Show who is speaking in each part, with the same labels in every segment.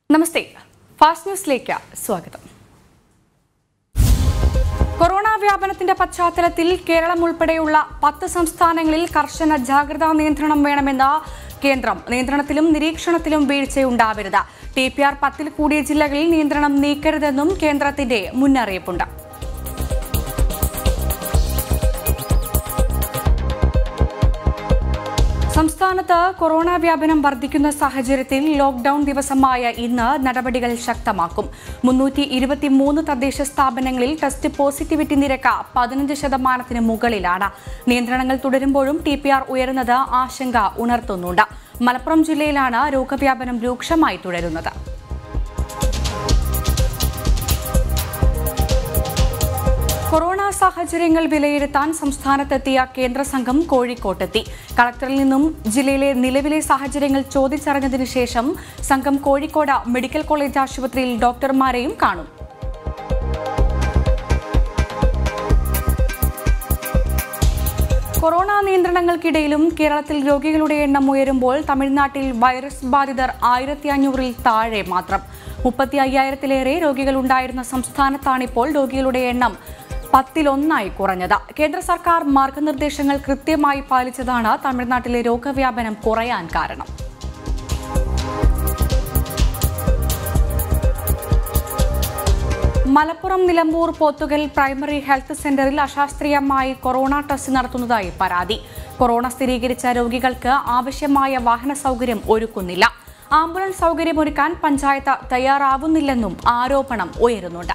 Speaker 1: നമസ്തേ, fast ന്യൂസിലേക്ക് സ്വാഗതം. Corona വ്യാപനത്തിന്റെ പശ്ചാത്തലത്തിൽ കേരളം ഉൾപ്പെടെയുള്ള 10 സംസ്ഥാനങ്ങളിൽ കർശന ജാഗ്രതാ നിയന്ത്രണം വേണമെന്ന് കേന്ദ്രം. നിയന്ത്രണത്തിലും നിരീക്ഷണത്തിലും വീഴ്ചയുണ്ടാവരുത്. TPR 10 കൂടിയ ജില്ലകളിൽ നിയന്ത്രണം നീക്കരുതെന്നും കേന്ദ്രത്തിന്റെ മുന്നറിയിപ്പുണ്ട്. സംസ്ഥാനത്ത് കൊറോണ വ്യാപനം വർദ്ധിക്കുന്ന സാഹചര്യത്തിൽ ലോക്ഡൌൺ ദിവസമായ ഇന്ന് നടപടികൾ ശക്തമാക്കും. 323 തദ്ദേശ സ്ഥാപനങ്ങളിൽ ടെസ്റ്റ് പോസിറ്റിവിറ്റി നിരക്ക് 15% മുകളിലാണ്. നിയന്ത്രണങ്ങൾ തുടരുമ്പോഴും TPR ഉയരുന്നത് ആശങ്ക ഉണർത്തുന്നുണ്ട്. മലപ്പുറം ജില്ലയിലാണ് രോഗവ്യാപനം രൂക്ഷമായി തുടരുന്നത്. കൊറോണ സാഹചര്യങ്ങൾ വിലയിരുത്താൻ സംസ്ഥാനത്തെത്തിയ കേന്ദ്ര സംഘം കോഴിക്കോട്ടെത്തി. കളക്ടറിൽ നിന്നും ജില്ലയിലെ നിലവിലെ സാഹചര്യങ്ങൾ ചോദിച്ചറിഞ്ഞതിനു ശേഷം സംഘം കോഴിക്കോട് മെഡിക്കൽ കോളേജ് ആശുപത്രിയിൽ ഡോക്ടർമാരെയും കാണും. കൊറോണ നിയന്ത്രണങ്ങൾക്കിടയിലും കേരളത്തിൽ രോഗികളുടെ എണ്ണം ഉയരുമ്പോൾ തമിഴ്നാട്ടിൽ വൈറസ് ബാധിതർ 1500-ൽ താഴെ മാത്രം. 35,000-ലേറെ രോഗികളുണ്ടായിരുന്ന സംസ്ഥാനത്താണിപ്പോൾ രോഗികളുടെ എണ്ണം 10-1 കുറഞ്ഞത്. കേന്ദ്ര സർക്കാർ മാർഗനിർദ്ദേശങ്ങൾ കൃത്യമായി പാലിച്ചതാണ് തമിഴ്നാട്ടിലെ രോഗവ്യാപനം കുറയാൻ കാരണം. മലപ്പുറം നിലമ്പൂർ പോത്തുകൽ പ്രൈമറി ഹെൽത്ത് സെന്ററിൽ അശാസ്ത്രീയമായി കൊറോണ ടെസ്റ്റ് നടത്തുന്നതായി പരാതി. കൊറോണ സ്ഥിരീകരിച്ച രോഗികൾക്ക് ആവശ്യമായ വാഹന സൗകര്യം ഒരുക്കുന്നില്ല. ആംബുലൻസ് സൗകര്യമൊരുക്കാൻ പഞ്ചായത്ത് തയ്യാറാവുന്നില്ലെന്നും ആരോപണം ഉയരുന്നുണ്ട്.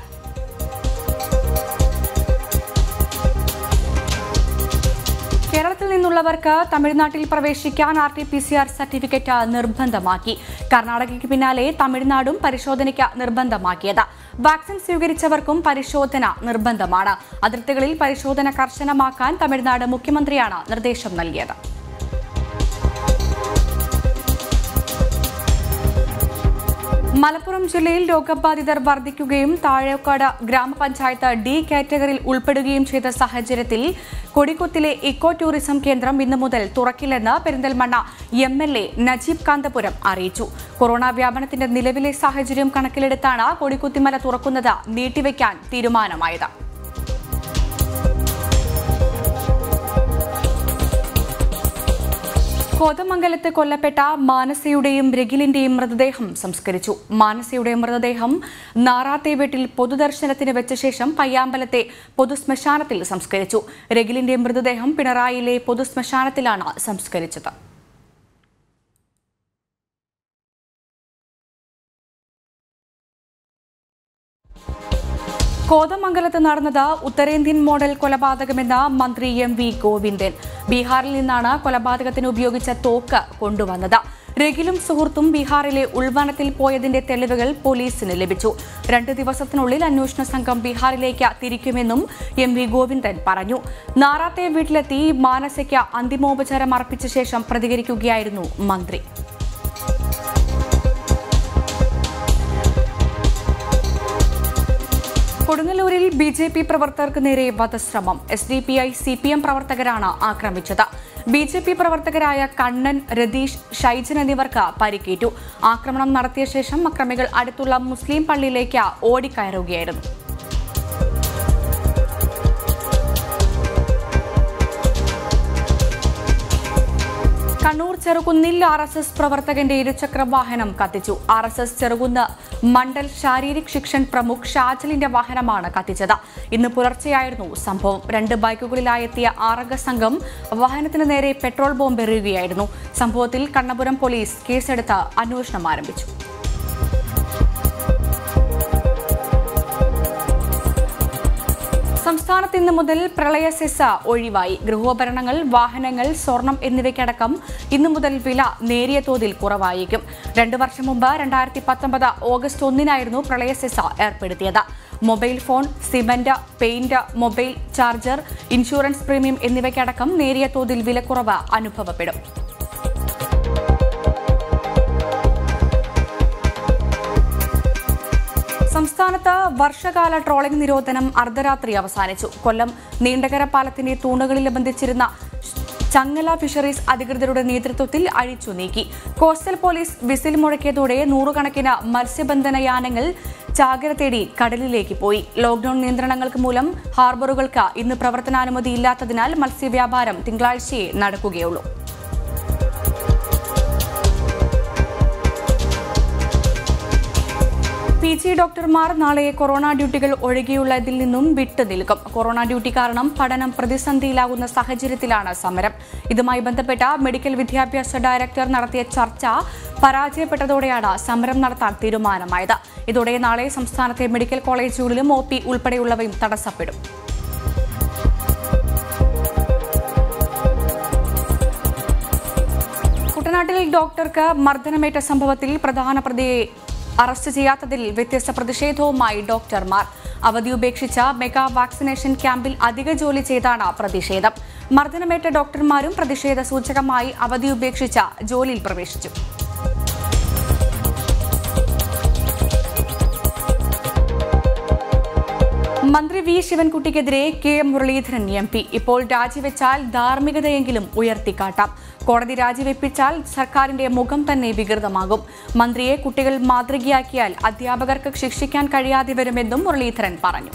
Speaker 1: കേരളത്തിൽ നിന്നുള്ളവർക്ക് തമിഴ്നാട്ടിൽ പ്രവേശിക്കാൻ RT-PCR സർട്ടിഫിക്കറ്റ് നിർബന്ധമാക്കി. കർണാടകയ്ക്ക് പിന്നാലെ തമിഴ്നാടും പരിശോധനയ്ക്ക് നിർബന്ധമാക്കിയത്. വാക്സിൻ സ്വീകരിച്ചവർക്കും പരിശോധന നിർബന്ധമാണ്. അതിർത്തികളിൽ പരിശോധന കർശനമാക്കാൻ തമിഴ്നാട് മുഖ്യമന്ത്രിയാണ് നിർദ്ദേശം നൽകിയത്. മലപ്പുറം ജില്ലയിൽ രോഗബാധിതർ വർദ്ധിക്കുകയും താഴേക്കാട് ഗ്രാമപഞ്ചായത്ത് D കാറ്റഗറിയിൽ ഉൾപ്പെടുകയും ചെയ്ത സാഹചര്യത്തിൽ കൊടിക്കുത്തിലെ ഇക്കോ ടൂറിസം കേന്ദ്രം ഇന്നു മുതൽ തുറക്കില്ലെന്ന് പെരിന്തൽമണ്ണ MLA നജീബ് കാന്തപുരം അറിയിച്ചു. കൊറോണ വ്യാപനത്തിന്റെ നിലവിലെ സാഹചര്യം കണക്കിലെടുത്താണ് കൊടിക്കുത്തിമല തുറക്കുന്നത് നീട്ടിവെക്കാൻ തീരുമാനമായത്. കോതമംഗലത്ത് കൊല്ലപ്പെട്ട മാനസയുടെയും രഗിലിന്റെയും മൃതദേഹം സംസ്കരിച്ചു. മാനസയുടെ മൃതദേഹം നാറാത്തെ വീട്ടിൽ പൊതുദർശനത്തിന് വെച്ച ശേഷം പയ്യാമ്പലത്തെ പൊതുശ്മശാനത്തിൽ സംസ്കരിച്ചു. രഗിലിന്റെ മൃതദേഹം പിണറായിയിലെ പൊതുശ്മശാനത്തിലാണ് സംസ്കരിച്ചത്. കോതമംഗലത്ത് നടന്നത് ഉത്തരേന്ത്യൻ മോഡൽ കൊലപാതകമെന്ന് മന്ത്രി MV ഗോവിന്ദൻ. ബീഹാറിൽ നിന്നാണ് കൊലപാതകത്തിന് ഉപയോഗിച്ച തോക്ക് കൊണ്ടുവന്നത്. രഗിലും സുഹൃത്തും ബീഹാറിലെ ഉൾവനത്തിൽ പോയതിന്റെ തെളിവുകൾ പോലീസിന് ലഭിച്ചു. 2 ദിവസത്തിനുള്ളിൽ അന്വേഷണ സംഘം ബീഹാറിലേക്ക് തിരിക്കുമെന്നും MV ഗോവിന്ദൻ പറഞ്ഞു. നാറാത്തെ വീട്ടിലെത്തി മാനസയ്ക്ക് അന്തിമോപചാരം അർപ്പിച്ച ശേഷം പ്രതികരിക്കുകയായിരുന്നു മന്ത്രി. കൊടുങ്ങല്ലൂരിൽ BJP പ്രവർത്തകർക്ക് നേരെ വധശ്രമം. SDPI CPM പ്രവർത്തകരാണ് ആക്രമിച്ചത്. BJP പ്രവർത്തകരായ കണ്ണൻ, രതീഷ്, ഷൈജൻ എന്നിവർക്ക് പരിക്കേറ്റു. ആക്രമണം നടത്തിയ ശേഷം അക്രമികൾ അടുത്തുള്ള മുസ്ലിം പള്ളിയിലേക്ക് ഓടിക്കയറുകയായിരുന്നു. കണ്ണൂർ ചെറുകുന്നിൽ RSS പ്രവർത്തകന്റെ ഇരുചക്ര വാഹനം കത്തിച്ചു. RSS ചെറുകുന്ന് മണ്ഡൽ ശാരീരിക് ശിക്ഷൺ പ്രമുഖ് ഷാജലിന്റെ വാഹനമാണ് കത്തിച്ചത്. ഇന്ന് പുലർച്ചെയായിരുന്നു സംഭവം. 2 ബൈക്കുകളിലായെത്തിയ 6 സംഘം വാഹനത്തിന് നേരെ പെട്രോൾ ബോംബ് എറിയുകയായിരുന്നു. സംഭവത്തിൽ കണ്ണപുരം പോലീസ് കേസെടുത്ത് അന്വേഷണം ആരംഭിച്ചു. സംസ്ഥാനത്ത് ഇന്നു മുതൽ പ്രളയ സെസ് ഒഴിവായി. ഗൃഹോപകരണങ്ങൾ, വാഹനങ്ങൾ, സ്വർണം എന്നിവയ്ക്കടക്കം ഇന്നു മുതൽ വില നേരിയ തോതിൽ കുറവായിരിക്കും. 2 വർഷം മുമ്പ് 2019 ഓഗസ്റ്റ് 1-നായിരുന്നു പ്രളയ സെസ് ഏർപ്പെടുത്തിയത്. Mobile phone, cement, paint, mobile charger, insurance premium എന്നിവയ്ക്കടക്കം നേരിയ തോതിൽ വിലക്കുറവ് അനുഭവപ്പെടും. സംസ്ഥാനത്ത് വർഷകാല ട്രോളിംഗ് നിരോധനം അർദ്ധരാത്രി അവസാനിച്ചു. കൊല്ലം നീണ്ടകര പാലത്തിന്റെ തൂണുകളിൽ ബന്ധിച്ചിരുന്ന ചങ്ങല ഫിഷറീസ് അധികൃതരുടെ നേതൃത്വത്തിൽ അഴിച്ചു നീക്കി. കോസ്റ്റൽ പോലീസ് വിസിൽ മുഴക്കിയതോടെ നൂറുകണക്കിന് മത്സ്യബന്ധന യാനങ്ങൾ ചാകര തേടി കടലിലേക്ക് പോയി. ലോക്ഡൌൺ നിയന്ത്രണങ്ങൾക്ക് മൂലം ഹാർബറുകൾക്ക് ഇന്ന് പ്രവർത്തനാനുമതി ഇല്ലാത്തതിനാൽ മത്സ്യവ്യാപാരം തിങ്കളാഴ്ചയെ നടക്കുകയുള്ളൂ. PG ഡോക്ടർമാർ നാളെ കൊറോണ ഡ്യൂട്ടികൾ ഒഴികെയുള്ളതിൽ നിന്നും വിട്ടുനിൽക്കും. കൊറോണ ഡ്യൂട്ടി കാരണം പഠനം പ്രതിസന്ധിയിലാകുന്ന സാഹചര്യത്തിലാണ് സമരം. ഇതുമായി ബന്ധപ്പെട്ട മെഡിക്കൽ വിദ്യാഭ്യാസ ഡയറക്ടർ നടത്തിയ ചർച്ച പരാജയപ്പെട്ടതോടെയാണ് സമരം നടത്താൻ തീരുമാനമായത്. ഇതോടെ നാളെ സംസ്ഥാനത്തെ മെഡിക്കൽ കോളേജുകളിലും OP ഉൾപ്പെടെയുള്ളവയും തടസ്സപ്പെടും. കുട്ടനാട്ടിൽ ഡോക്ടർക്ക് മർദ്ദനമേറ്റ സംഭവത്തിൽ പ്രധാന പ്രതിയെ അറസ്റ്റ് ചെയ്യാത്തതിൽ വ്യത്യസ്ത പ്രതിഷേധവുമായി ഡോക്ടർമാർ. അവധി ഉപേക്ഷിച്ച മെഗാ വാക്സിനേഷൻ ക്യാമ്പിൽ അധിക ജോലി ചെയ്താണ് പ്രതിഷേധം. മർദ്ദനമേറ്റ ഡോക്ടർമാരും പ്രതിഷേധ സൂചകമായി അവധി ഉപേക്ഷിച്ച ജോലിയിൽ പ്രവേശിച്ചു. മന്ത്രി V ശിവൻകുട്ടിക്കെതിരെ K മുരളീധരൻ MP. ഇപ്പോൾ രാജിവെച്ചാൽ ധാർമ്മികതയെങ്കിലും ഉയർത്തിക്കാട്ടാം. കോടതി രാജിവെപ്പിച്ചാൽ സർക്കാരിന്റെ മുഖം തന്നെ വികൃതമാകും. മന്ത്രിയെ കുട്ടികൾ മാതൃകയാക്കിയാൽ അധ്യാപകർക്ക് ശിക്ഷിക്കാൻ കഴിയാതെ വരുമെന്നും മുരളീധരൻ പറഞ്ഞു.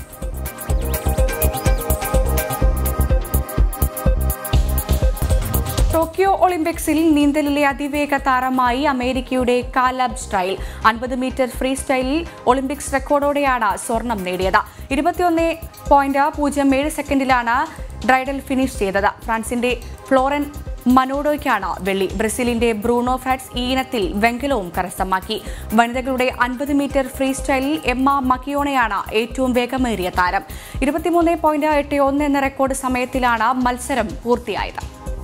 Speaker 1: ടോക്കിയോ ഒളിമ്പിക്സിൽ നീന്തലിലെ അതിവേഗ താരമായി അമേരിക്കയുടെ കാലബ് സ്റ്റൈൽ 50 മീറ്റർ ഫ്രീ സ്റ്റൈലിൽ ഒളിമ്പിക്സ് റെക്കോർഡോടെയാണ് സ്വർണം നേടിയത്. 21.07 സെക്കൻഡിലാണ് ഡ്രൈഡൽ ഫിനിഷ് ചെയ്തത്. ഫ്രാൻസിന്റെ ഫ്ലോറൻ മനോഡോയ്ക്കാണ് വെള്ളി. ബ്രസീലിന്റെ ബ്രൂണോ ഫ്രാറ്റ്സ് ഈ ഇനത്തിൽ വെങ്കലവും കരസ്ഥമാക്കി. വനിതകളുടെ 50 മീറ്റർ ഫ്രീ സ്റ്റൈലിൽ എമ്മ മക്കിയോണയാണ് ഏറ്റവും വേഗമേറിയ താരം. 23.81 എന്ന റെക്കോർഡ് സമയത്തിലാണ് മത്സരം പൂർത്തിയായത്.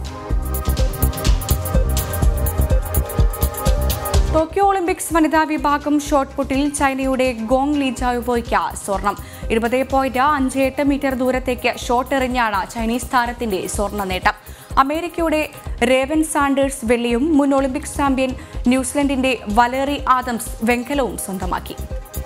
Speaker 1: ടോക്കിയോ ഒളിമ്പിക്സ് വനിതാ വിഭാഗം ഷോട്ട് പുട്ടിൽ ചൈനയുടെ ഗോങ് ലീ ജാവോയ്ക്ക് സ്വർണം. 20.58 മീറ്റർ ദൂരത്തേക്ക് ഷോട്ട് എറിഞ്ഞാണ് ചൈനീസ് താരത്തിന്റെ സ്വർണ്ണ നേട്ടം. അമേരിക്കയുടെ റേവൻ സാൻഡേഴ്സ് വെള്ളിയും മുൻ ഒളിമ്പിക്സ് ചാമ്പ്യൻ ന്യൂസിലൻഡിന്റെ വലേറി ആദംസ് വെങ്കലവും സ്വന്തമാക്കി.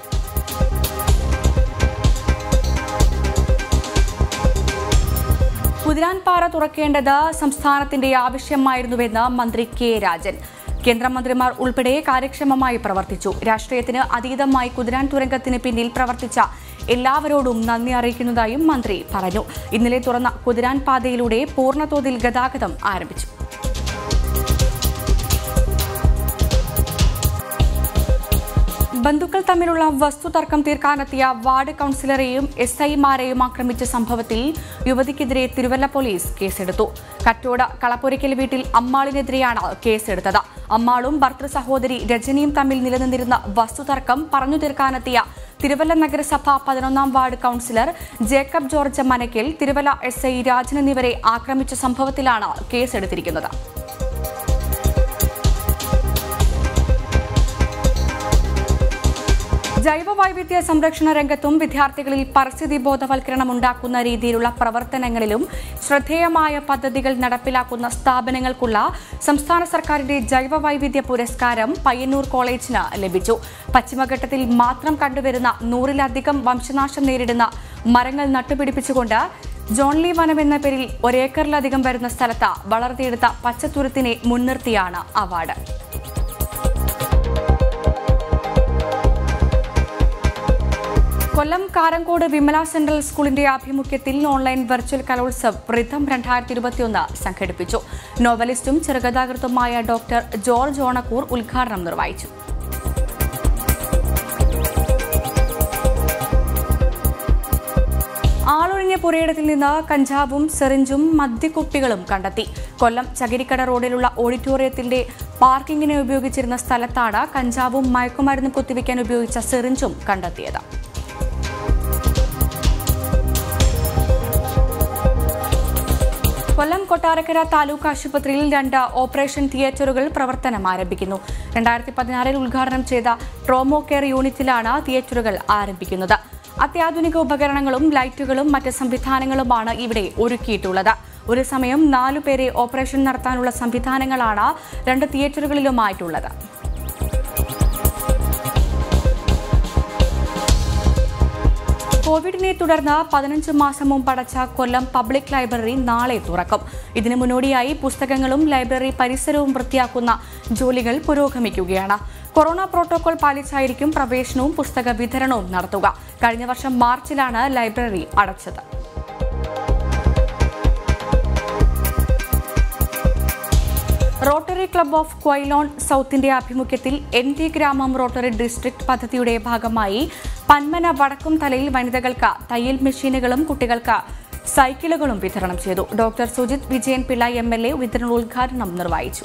Speaker 1: കുതിരാൻപാറ തുറക്കേണ്ടത് സംസ്ഥാനത്തിന്റെ ആവശ്യമായിരുന്നുവെന്ന് മന്ത്രി K രാജൻ. കേന്ദ്രമന്ത്രിമാർ ഉൾപ്പെടെ കാര്യക്ഷമമായി പ്രവർത്തിച്ചു. രാഷ്ട്രീയത്തിന് അതീതമായി കുതിരാൻ തുരങ്കത്തിന് പിന്നിൽ പ്രവർത്തിച്ച എല്ലാവരോടും നന്ദി അറിയിക്കുന്നതായും മന്ത്രി പറഞ്ഞു. ഇന്നലെ തുറന്ന കുതിരാൻ പാതയിലൂടെ പൂർണ്ണതോതിൽ ഗതാഗതം ആരംഭിച്ചു. ബന്ധുക്കൾ തമ്മിലുള്ള വസ്തുതർക്കം തീർക്കാനെത്തിയ വാർഡ് കൌൺസിലറെയും SI-മാരെയും ആക്രമിച്ച സംഭവത്തിൽ യുവതിക്കെതിരെ തിരുവല്ല പോലീസ് കേസെടുത്തു. കറ്റോട് കളപ്പുരയ്ക്കൽ വീട്ടിൽ അമ്മാളിനെതിരെയാണ് കേസെടുത്തത്. അമ്മാളും ഭർത്തൃ സഹോദരി രജനിയും തമ്മിൽ നിലനിന്നിരുന്ന വസ്തുതർക്കം പറഞ്ഞു തീർക്കാനെത്തിയ തിരുവല്ല നഗരസഭ 11-ാം ward councillor Jacob George Manakkal, Thiruvalla SI Rajan എന്നിവരെ ആക്രമിച്ച സംഭവത്തിലാണ് കേസെടുത്തിരിക്കുന്നത്. ജൈവവൈവിധ്യ സംരക്ഷണ രംഗത്തും വിദ്യാർത്ഥികളിൽ പരിസ്ഥിതി ബോധവൽക്കരണം ഉണ്ടാക്കുന്ന രീതിയിലുള്ള പ്രവർത്തനങ്ങളിലും ശ്രദ്ധേയമായ പദ്ധതികൾ നടപ്പിലാക്കുന്ന സ്ഥാപനങ്ങൾക്കുള്ള സംസ്ഥാന സർക്കാരിന്റെ ജൈവവൈവിധ്യ പുരസ്കാരം പയ്യന്നൂർ കോളേജിന് ലഭിച്ചു. പശ്ചിമഘട്ടത്തിൽ മാത്രം കണ്ടുവരുന്ന 100-ലധികം വംശനാശം നേരിടുന്ന മരങ്ങൾ നട്ടുപിടിപ്പിച്ചുകൊണ്ട് ജോൺലി വനം എന്ന പേരിൽ 1 ഏക്കറിലധികം വരുന്ന സ്ഥലത്ത് വളർത്തിയെടുത്ത പച്ചത്തുരുത്തിനെ മുൻനിർത്തിയാണ് അവാർഡ്. കൊല്ലം കാരങ്കോട് വിമല സെൻട്രൽ സ്കൂളിന്റെ ആഭിമുഖ്യത്തിൽ ഓൺലൈൻ വെർച്വൽ കലോത്സവ് റിഥം 2021 സംഘടിപ്പിച്ചു. നോവലിസ്റ്റും ചെറുകഥാകൃത്തുമായ ഡോക്ടർ ജോർജ് ഓണക്കൂർ ഉദ്ഘാടനം നിർവഹിച്ചു. ആളൊഴിഞ്ഞ പുരയിടത്തിൽ നിന്ന് കഞ്ചാവും സിറിഞ്ചും മദ്യക്കുപ്പികളും കണ്ടെത്തി. കൊല്ലം ചകിരിക്കട റോഡിലുള്ള ഓഡിറ്റോറിയത്തിന്റെ പാർക്കിങ്ങിന് ഉപയോഗിച്ചിരുന്ന സ്ഥലത്താണ് കഞ്ചാവും മയക്കുമരുന്നും കുത്തിവയ്ക്കാൻ ഉപയോഗിച്ച സിറിഞ്ചും കണ്ടെത്തിയത്. കൊല്ലം കൊട്ടാരക്കര താലൂക്ക് ആശുപത്രിയിൽ 2 ഓപ്പറേഷൻ തിയേറ്ററുകൾ പ്രവർത്തനം ആരംഭിക്കുന്നു. 2016 ഉദ്ഘാടനം ചെയ്ത ട്രോമോ കെയർ യൂണിറ്റിലാണ് തിയേറ്ററുകൾ ആരംഭിക്കുന്നത്. അത്യാധുനിക ഉപകരണങ്ങളും ലൈറ്റുകളും മറ്റ് സംവിധാനങ്ങളുമാണ് ഇവിടെ ഒരുക്കിയിട്ടുള്ളത്. ഒരു സമയം 4 പേരെ ഓപ്പറേഷൻ നടത്താനുള്ള സംവിധാനങ്ങളാണ് 2 തിയേറ്ററുകളിലുമായിട്ടുള്ളത്. കോവിഡിനെ തുടർന്ന് 15 മാസം മുമ്പ് അടച്ച കൊല്ലം പബ്ലിക് ലൈബ്രറി നാളെ തുറക്കും. ഇതിനു മുന്നോടിയായി പുസ്തകങ്ങളും ലൈബ്രറി പരിസരവും വൃത്തിയാക്കുന്ന ജോലികൾ പുരോഗമിക്കുകയാണ്. കൊറോണ പ്രോട്ടോകോൾ പാലിച്ചായിരിക്കും പ്രവേശനവും പുസ്തക വിതരണവും നടത്തുക. കഴിഞ്ഞ വർഷം മാർച്ചിലാണ് ലൈബ്രറി അടച്ചത്. റോട്ടറി ക്ലബ്ബ് ഓഫ് ക്വൈലോൺ സൗത്തിന്റെ ആഭിമുഖ്യത്തിൽ NT ഗ്രാമം റോട്ടറി ഡിസ്ട്രിക്ട് പദ്ധതിയുടെ ഭാഗമായി പന്മന വടക്കും തലയിൽ വനിതകൾക്ക് തയ്യൽ മെഷീനുകളും കുട്ടികൾക്ക് സൈക്കിളുകളും വിതരണം ചെയ്തു. ഡോക്ടർ സുജിത് വിജയൻ പിള്ള MLA വിതരണോദ്ഘാടനം നിർവഹിച്ചു.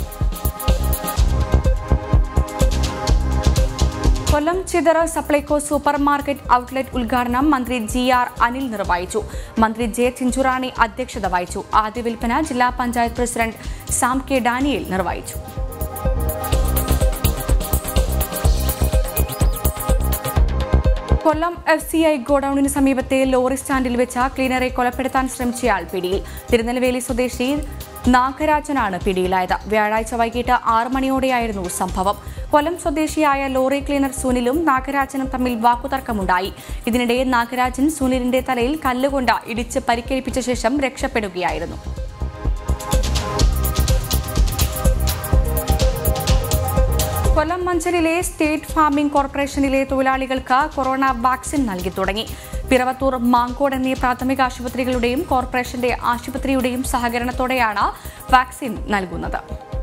Speaker 1: Kollam Chithara Supplyco super market outlet ഉദ്ഘാടനം മന്ത്രി GR അനിൽ നിർവഹിച്ചു. മന്ത്രി J ചിഞ്ചുറാണി അധ്യക്ഷത വഹിച്ചു. ആദ്യ വിൽപ്പന ജില്ലാ panchayat president Sam K Daniel നിർവഹിച്ചു. കൊല്ലം FCI ഗോഡൌണിന് സമീപത്തെ ലോറി സ്റ്റാൻഡിൽ വെച്ച ക്ലീനറെ കൊലപ്പെടുത്താൻ ശ്രമിച്ചയാൾ പിടിയിൽ. തിരുനെൽവേലി സ്വദേശി നാഗരാജനാണ് പിടിയിലായത്. വ്യാഴാഴ്ച വൈകിട്ട് 6 മണിയോടെയായിരുന്നു സംഭവം. കൊല്ലം സ്വദേശിയായ ലോറി ക്ലീനർ സുനിലും നാഗരാജനും തമ്മിൽ വാക്കുതർക്കമുണ്ടായി. ഇതിനിടെ നാഗരാജൻ സുനിലിന്റെ തലയിൽ കല്ലുകൊണ്ട് ഇടിച്ച് പരിക്കേൽപ്പിച്ച ശേഷം രക്ഷപ്പെടുകയായിരുന്നു. കൊല്ലം മഞ്ചലിലെ സ്റ്റേറ്റ് ഫാമിംഗ് കോർപ്പറേഷനിലെ തൊഴിലാളികൾക്ക് കൊറോണ വാക്സിൻ നൽകി തുടങ്ങി. പിറവത്തൂർ, മാങ്കോട് എന്നീ പ്രാഥമിക ആശുപത്രികളുടെയും കോർപ്പറേഷന്റെ ആശുപത്രിയുടെയും സഹകരണത്തോടെയാണ് വാക്സിൻ നൽകുന്നത്.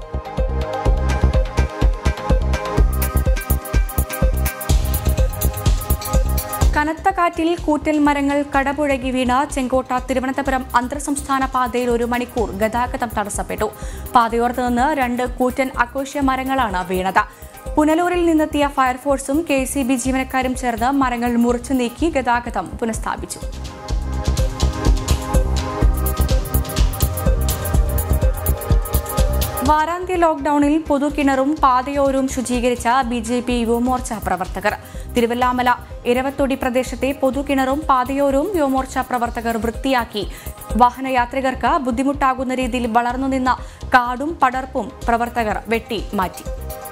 Speaker 1: കനത്ത കാറ്റിൽ കൂറ്റൽ മരങ്ങൾ കടപുഴകി വീണ് ചെങ്കോട്ട തിരുവനന്തപുരം അന്തർസംസ്ഥാന പാതയിൽ 1 മണിക്കൂർ ഗതാഗതം തടസ്സപ്പെട്ടു. പാതയോരത്ത് നിന്ന് 2 കൂറ്റൻ അക്കോഷ്യ മരങ്ങളാണ് വീണത്. പുനലൂരിൽ നിന്നെത്തിയ ഫയർഫോഴ്സും KCB ജീവനക്കാരും ചേർന്ന് മരങ്ങൾ മുറിച്ചു നീക്കി ഗതാഗതം പുനഃസ്ഥാപിച്ചു. വാരാന്ത്യ ലോക്ഡൌണിൽ പൊതുകിണറും പാതയോരവും ശുചീകരിച്ച BJP യുവമോർച്ച പ്രവർത്തകർ. തിരുവല്ലാമല ഇരവത്തൊടി പ്രദേശത്തെ പൊതുകിണറും പാതയോരവും യുവമോർച്ച പ്രവർത്തകർ വൃത്തിയാക്കി. വാഹനയാത്രികർക്ക് ബുദ്ധിമുട്ടാകുന്ന രീതിയിൽ വളർന്നുനിന്ന കാടും പടർപ്പും പ്രവർത്തകർ വെട്ടി മാറ്റി.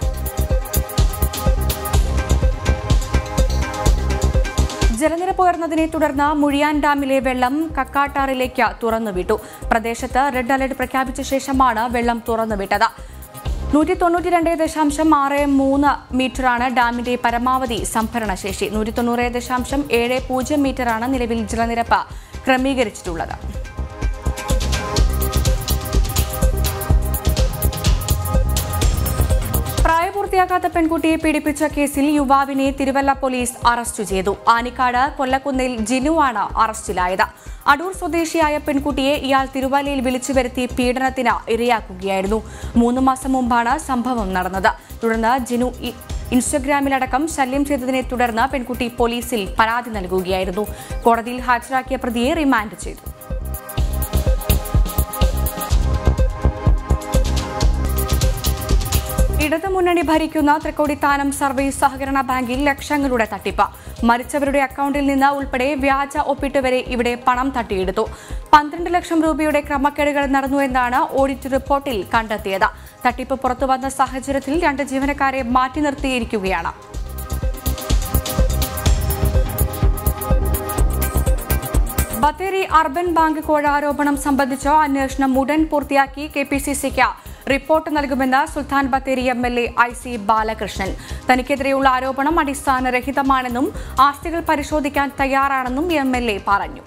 Speaker 1: ജലനിരപ്പ് ഉയർന്നതിനെ തുടർന്ന് മുഴിയാൻ ഡാമിലെ വെള്ളം കക്കാട്ടാറിലേക്ക് തുറന്നുവിട്ടു. പ്രദേശത്ത് റെഡ് അലർട്ട് പ്രഖ്യാപിച്ച ശേഷമാണ് വെള്ളം തുറന്നുവിട്ടത്. 192.63 മീറ്ററാണ് ഡാമിന്റെ പരമാവധി സംഭരണ ശേഷി. 190.70 മീറ്ററാണ് നിലവിൽ ജലനിരപ്പ് ക്രമീകരിച്ചിട്ടുള്ളത്. പ്രായപൂർത്തിയാകാത്ത പെൺകുട്ടിയെ പീഡിപ്പിച്ച കേസിൽ യുവാവിനെ തിരുവല്ല പോലീസ് അറസ്റ്റ് ചെയ്തു. ആനിക്കാട് കൊല്ലക്കുന്നിൽ ജിനുവാണ് അറസ്റ്റിലായത്. അടൂർ സ്വദേശിയായ പെൺകുട്ടിയെ ഇയാൾ തിരുവല്ലയിൽ വിളിച്ചു വരുത്തി പീഡനത്തിന് ഇരയാക്കുകയായിരുന്നു. 3 മാസം മുമ്പാണ് സംഭവം നടന്നത്. തുടർന്ന് ജിനു ഇൻസ്റ്റഗ്രാമിലടക്കം ശല്യം ചെയ്തതിനെ തുടർന്ന് പെൺകുട്ടി പോലീസിൽ പരാതി നൽകുകയായിരുന്നു. കോടതിയിൽ ഹാജരാക്കിയ പ്രതിയെ റിമാൻഡ് ചെയ്തു. ഇടതുമുന്നണി ഭരിക്കുന്ന തൃക്കോടിത്താനം സർവീസ് സഹകരണ ബാങ്കിൽ ലക്ഷങ്ങളുടെ തട്ടിപ്പ്. മരിച്ചവരുടെ അക്കൗണ്ടിൽ നിന്ന് ഉൾപ്പെടെ വ്യാജ ഒപ്പിട്ട് വരെ ഇവിടെ പണം തട്ടിയെടുത്തു. 12 ലക്ഷം രൂപയുടെ ക്രമക്കേടുകൾ നടന്നുവെന്നാണ് ഓഡിറ്റ് റിപ്പോർട്ടിൽ കണ്ടെത്തിയത്. തട്ടിപ്പ് പുറത്തുവന്ന സാഹചര്യത്തിൽ 2 ജീവനക്കാരെ മാറ്റി നിർത്തിയിരിക്കുകയാണ്. ബത്തേരി അർബൻ ബാങ്ക് കോഴ ആരോപണം സംബന്ധിച്ച അന്വേഷണം ഉടൻ പൂർത്തിയാക്കി KPCCക്ക് റിപ്പോർട്ട് നൽകുമെന്ന് സുൽത്താൻ ബത്തേരി MLA IC ബാലകൃഷ്ണൻ. തനിക്കെതിരെയുള്ള ആരോപണം അടിസ്ഥാനരഹിതമാണെന്നും ആസ്തികൾ പരിശോധിക്കാൻ തയ്യാറാണെന്നും MLA പറഞ്ഞു.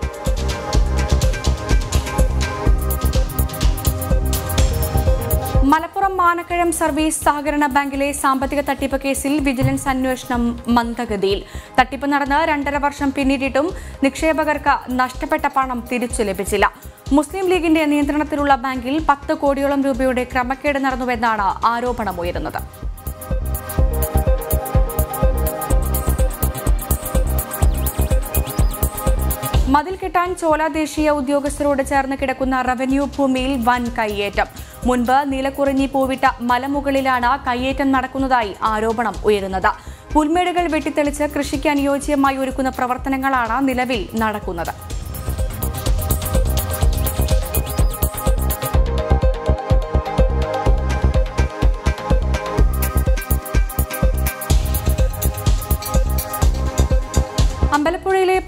Speaker 1: മലപ്പുറം മാനക്കഴം സർവീസ് സഹകരണ ബാങ്കിലെ സാമ്പത്തിക തട്ടിപ്പ് കേസിൽ വിജിലൻസ് അന്വേഷണം മന്ദഗതിയിൽ. തട്ടിപ്പ് നടന്ന് 2.5 വർഷം പിന്നിട്ടിട്ടും നിക്ഷേപകർക്ക് നഷ്ടപ്പെട്ട പണം തിരിച്ചു ലഭിച്ചില്ല. മുസ്ലിം ലീഗിന്റെ നിയന്ത്രണത്തിലുള്ള ബാങ്കിൽ 10 കോടിയോളം രൂപയുടെ ക്രമക്കേട് നടന്നുവെന്നാണ് ആരോപണമുയരുന്നത്. മതിൽ കെട്ടാൻ ചോല ദേശീയ ഉദ്യോഗസ്ഥരോട് ചേർന്ന് കിടക്കുന്ന റവന്യൂ ഭൂമിയിൽ വൻ കയ്യേറ്റം. മുൻപ് നീലക്കുറിഞ്ഞി പൂവിട്ട മലമുകളിലാണ് കയ്യേറ്റം നടക്കുന്നതായി ആരോപണം ഉയരുന്നത്. പുൽമേടുകൾ വെട്ടിത്തെളിച്ച് കൃഷിക്ക് അനുയോജ്യമായി ഒരുക്കുന്ന പ്രവർത്തനങ്ങളാണ് നിലവിൽ നടക്കുന്നത്. അമ്പലപ്പുഴയിലെ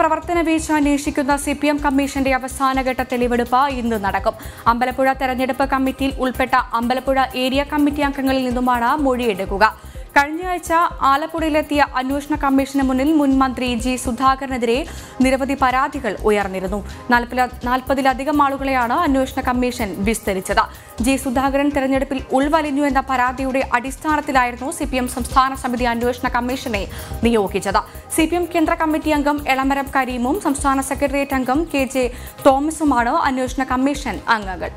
Speaker 1: വീഴ്ച അന്വേഷിക്കുന്ന CPM കമ്മീഷന്റെ അവസാനഘട്ട തെളിവെടുപ്പ് ഇന്ന് നടക്കും. അമ്പലപ്പുഴ തെരഞ്ഞെടുപ്പ് കമ്മിറ്റിയിൽ ഉൾപ്പെട്ട അമ്പലപ്പുഴ ഏരിയ കമ്മിറ്റി അംഗങ്ങളിൽ നിന്നുമാണ് മൊഴിയെടുക്കുക. കഴിഞ്ഞയാഴ്ച ആലപ്പുഴയിലെത്തിയ അന്വേഷണ കമ്മീഷന് മുന്നിൽ മുൻ മന്ത്രി G. സുധാകരനെതിരെ നിരവധി പരാതികൾ ഉയർന്നിരുന്നു. 40-ലധികം ആളുകളെയാണ് അന്വേഷണ കമ്മീഷൻ വിസ്തരിച്ചത്. G. സുധാകരൻ തെരഞ്ഞെടുപ്പിൽ ഉൾവലിഞ്ഞു എന്ന പരാതിയുടെ അടിസ്ഥാനത്തിലായിരുന്നു CPM സംസ്ഥാന സമിതി അന്വേഷണ കമ്മീഷനെ നിയോഗിച്ചത്. CPM കേന്ദ്ര കമ്മിറ്റി അംഗം എളമരം കരീമും സംസ്ഥാന സെക്രട്ടേറിയറ്റ് അംഗം KJ തോമസുമാണ് അന്വേഷണ കമ്മീഷൻ അംഗങ്ങൾ.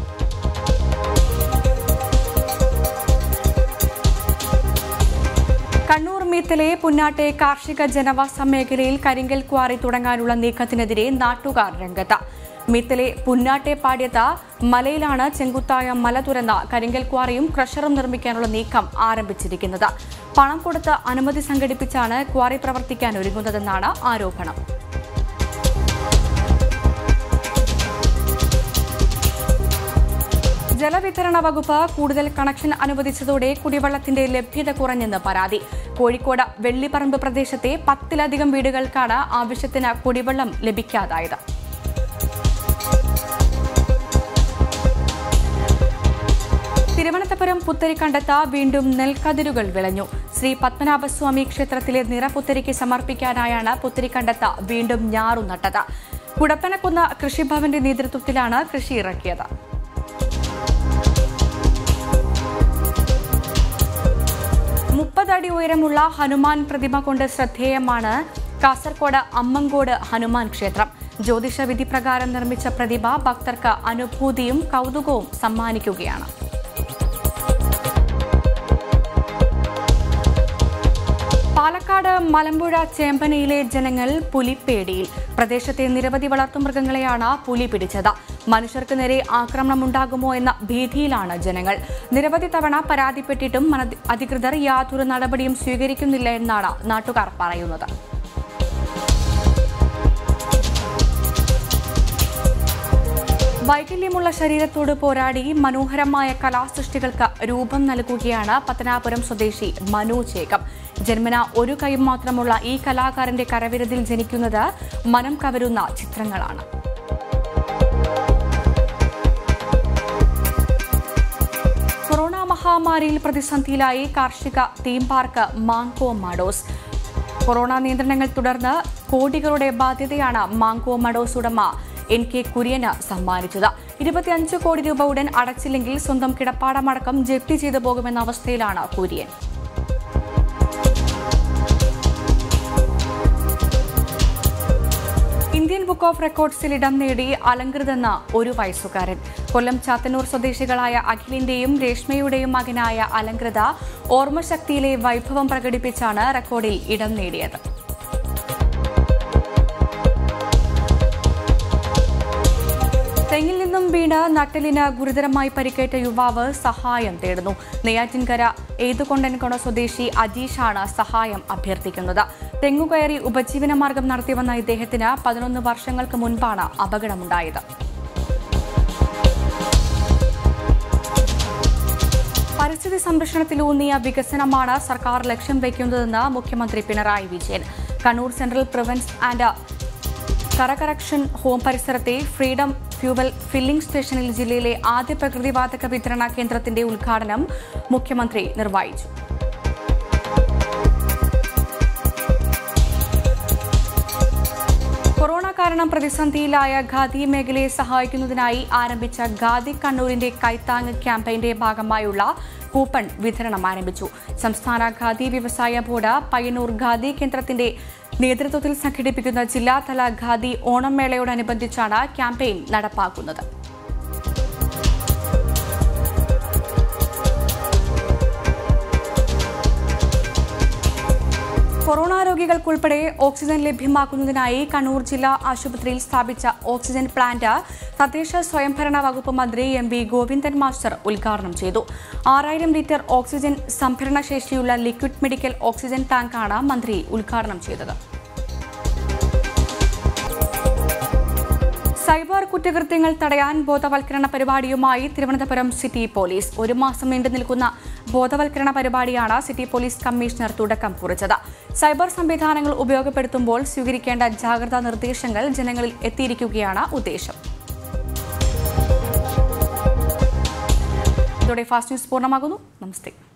Speaker 1: കണ്ണൂർ മീത്തലെ പുന്നാട്ടെ കാർഷിക ജനവാസ മേഖലയിൽ കരിങ്കൽ ക്വാറി തുടങ്ങാനുള്ള നീക്കത്തിനെതിരെ നാട്ടുകാർ രംഗത്ത്. മീത്തലെ പുന്നാട്ടെ പാട്യത്ത് മലയിലാണ് ചെങ്കുത്തായ മല തുറന്ന കരിങ്കൽ ക്വാറിയും ക്രഷറും നിർമ്മിക്കാനുള്ള നീക്കം ആരംഭിച്ചിരിക്കുന്നത്. പണം കൊടുത്ത് അനുമതി സംഘടിപ്പിച്ചാണ് ക്വാറി പ്രവർത്തിക്കാൻ ഒരുങ്ങുന്നതെന്നാണ് ആരോപണം. ജലവിതരണ വകുപ്പ് കൂടുതൽ കണക്ഷൻ അനുവദിച്ചതോടെ കുടിവെള്ളത്തിന്റെ ലഭ്യത കുറഞ്ഞെന്ന് പരാതി. കോഴിക്കോട് വെള്ളിപ്പറമ്പ് പ്രദേശത്തെ 10-ലധികം വീടുകൾക്കാണ് ആവശ്യത്തിന് കുടിവെള്ളം ലഭിക്കാതായത്. തിരുവനന്തപുരം പുത്തരിക്കണ്ടത്ത് വീണ്ടും നെൽക്കതിരുകൾ വിളഞ്ഞു. ശ്രീ പത്മനാഭസ്വാമി ക്ഷേത്രത്തിലെ നിറപുത്തരിക്ക് സമർപ്പിക്കാനായാണ് പുത്തരിക്കണ്ടത്ത് വീണ്ടും ഞാറുനട്ടത്. കുടപ്പനക്കുന്ന് കൃഷിഭവന്റെ നേതൃത്വത്തിലാണ് കൃഷി ഇറക്കിയത്. 30 അടി ഉയരമുള്ള ഹനുമാൻ പ്രതിമ കൊണ്ട് ശ്രദ്ധേയമാണ് കാസർഗോഡ് അമ്മങ്കോട് ഹനുമാൻ ക്ഷേത്രം. ജ്യോതിഷ വിധി പ്രകാരം നിർമ്മിച്ച പ്രതിമ ഭക്തർക്ക് അനുഭൂതിയും കൗതുകവും സമ്മാനിക്കുകയാണ്. പാലക്കാട് മലമ്പുഴ ചേമ്പനയിലെ ജനങ്ങൾ പുലിപ്പേടിയിൽ. പ്രദേശത്തെ നിരവധി വളർത്തുമൃഗങ്ങളെയാണ് പുലി പിടിച്ചത്. മനുഷ്യർക്ക് നേരെ ആക്രമണമുണ്ടാകുമോ എന്ന ഭീതിയിലാണ് ജനങ്ങൾ. നിരവധി തവണ പരാതിപ്പെട്ടിട്ടും അധികൃതർ യാതൊരു നടപടിയും സ്വീകരിക്കുന്നില്ല എന്നാണ് നാട്ടുകാർ പറയുന്നത്. വൈകല്യമുള്ള ശരീരത്തോട് പോരാടി മനോഹരമായ കലാസൃഷ്ടികൾക്ക് രൂപം നൽകുകയാണ് പത്തനാപുരം സ്വദേശി മനു ജേക്കബ്. ജന്മന ഒരു കൈ മാത്രമുള്ള ഈ കലാകാരന്റെ കരവിരുതിൽ ജനിക്കുന്നത് മനം കവരുന്ന ചിത്രങ്ങളാണ്. കൊറോണ മഹാമാരിയിൽ പ്രതിസന്ധിയിലായി കാർഷിക theme park mango meadows. Corona നിയന്ത്രണങ്ങൾ തുടർന്ന് കോടികളുടെ ബാധ്യതയാണ് മാങ്കോ മഡോസ് ഉടമ NK കുര്യന് സമ്മാനിച്ചത്. 25 കോടി രൂപ ഉടൻ അടച്ചില്ലെങ്കിൽ സ്വന്തം കിടപ്പാടമടക്കം ജപ്തി ചെയ്തു പോകുമെന്ന അവസ്ഥയിലാണ് കുര്യൻ. ഇന്ത്യൻ ബുക്ക് ഓഫ് റെക്കോർഡ്സിൽ ഇടം നേടി അലങ്കൃതെന്ന 1 വയസ്സുകാരൻ. കൊല്ലം ചാത്തന്നൂർ സ്വദേശികളായ അഖിലിന്റെയും രേഷ്മയുടെയും മകനായ അലങ്കൃത ഓർമ്മശക്തിയിലെ വൈഭവം പ്രകടിപ്പിച്ചാണ് റെക്കോർഡിൽ ഇടം നേടിയത്. തെങ്ങിൽ നിന്നും വീണ് നട്ടലിന് ഗുരുതരമായി പരിക്കേറ്റ യുവാവ് സഹായം തേടുന്നു. നെയ്യാറ്റിൻകര ഏതുകൊണ്ടൻകൊണ സ്വദേശി അജീഷാണ് സഹായം അഭ്യർത്ഥിക്കുന്നത്. തെങ്ങുകയറി ഉപജീവനമാർഗം നടത്തിവന്ന ഇദ്ദേഹത്തിന് 11 വർഷങ്ങൾക്ക് മുൻപാണ് അപകടമുണ്ടായത്. പരിസ്ഥിതി സംരക്ഷണത്തിലൂന്നിയ വികസനമാണ് സർക്കാർ ലക്ഷ്യം വയ്ക്കുന്നതെന്ന് മുഖ്യമന്ത്രി പിണറായി വിജയൻ. കണ്ണൂർ സെൻട്രൽ പ്രിവൻസ് ആൻഡ് കറക്ഷൻ ഹോം പരിസരത്തെ ഫ്രീഡം ഫ്യൂവൽ ഫില്ലിംഗ് സ്റ്റേഷനിൽ ജില്ലയിലെ ആദ്യ പ്രകൃതിവാതക വിതരണ കേന്ദ്രത്തിന്റെ ഉദ്ഘാടനം മുഖ്യമന്ത്രി നിർവഹിച്ചു. കൊറോണ കാരണം പ്രതിസന്ധിയിലായ ഖാദി മേഖലയെ സഹായിക്കുന്നതിനായി ആരംഭിച്ച ഖാദി കണ്ണൂരിന്റെ കൈത്താങ് ക്യാമ്പയിന്റെ ഭാഗമായുള്ള കൂപ്പൺ വിതരണം ആരംഭിച്ചു. സംസ്ഥാന ഖാദി വ്യവസായ ബോർഡ് പയ്യന്നൂർ ഖാദി കേന്ദ്രത്തിന്റെ നേതൃത്വത്തിൽ സംഘടിപ്പിക്കുന്ന ജില്ലാതല ഖാദി ഓണം മേളയോടനുബന്ധിച്ചാണ് ക്യാമ്പയിൻ നടപ്പാക്കുന്നത്. കൊറോണ രോഗികൾക്കുൾപ്പെടെ ഓക്സിജൻ ലഭ്യമാക്കുന്നതിനായി കണ്ണൂർ ജില്ലാ ആശുപത്രിയിൽ സ്ഥാപിച്ച ഓക്സിജൻ പ്ലാന്റ് തദ്ദേശ സ്വയംഭരണ വകുപ്പ് മന്ത്രി MV ഗോവിന്ദൻ മാസ്റ്റർ ഉദ്ഘാടനം ചെയ്തു. 6000 ലിറ്റർ ഓക്സിജൻ സംഭരണ ശേഷിയുള്ള ലിക്വിഡ് മെഡിക്കൽ ഓക്സിജൻ ടാങ്കാണ് മന്ത്രി ഉദ്ഘാടനം ചെയ്തത്. സൈബർ കുറ്റകൃത്യങ്ങൾ തടയാൻ ബോധവൽക്കരണ പരിപാടിയുമായി തിരുവനന്തപുരം സിറ്റി പോലീസ്. 1 മാസം നീണ്ടു നിൽക്കുന്ന ബോധവൽക്കരണ പരിപാടിയാണ് സിറ്റി പോലീസ് കമ്മീഷണർ തുടക്കം കുറിച്ചത്. സൈബർ സംവിധാനങ്ങൾ ഉപയോഗപ്പെടുത്തുമ്പോൾ സ്വീകരിക്കേണ്ട ജാഗ്രതാ നിർദ്ദേശങ്ങൾ ജനങ്ങളിൽ എത്തിയിരിക്കുകയാണ് ഉദ്ദേശം. ഇതോടെ ഫാസ്റ്റ് ന്യൂസ് പൂർണ്ണമാകുന്നു. നമസ്തേ.